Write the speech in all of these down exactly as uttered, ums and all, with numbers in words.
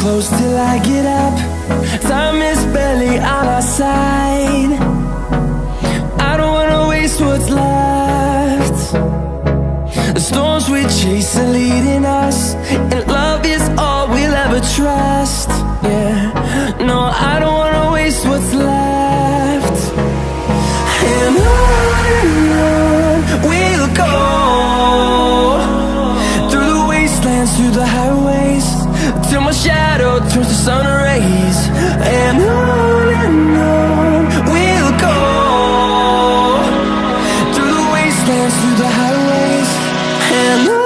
close till I get up. Time is barely on our side. I don't wanna waste what's left. The storms we chase are leading us, and love is all we'll ever trust. Yeah, no, I don't wanna waste what's left. And on and on we'll go, through the wastelands, through the highways, till my shadow turns to sun rays. And on and on we'll go, through the wastelands, through the highways, and on.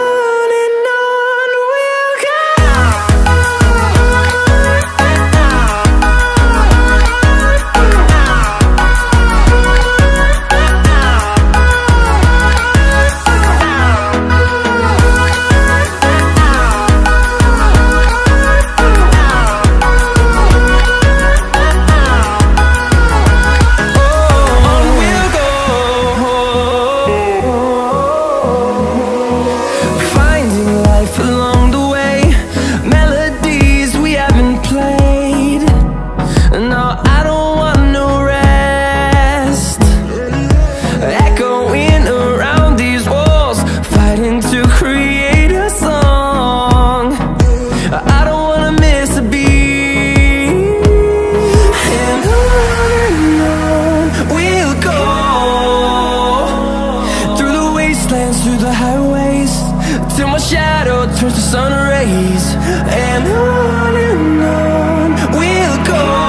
Through the highways, till my shadow turns to sun rays. And on and on we'll go.